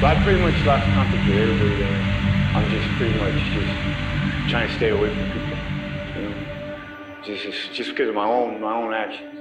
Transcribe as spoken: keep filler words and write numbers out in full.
But I pretty much lost contact with everybody there. I'm just pretty much just trying to stay away from people. You know, just just because of my own my own action.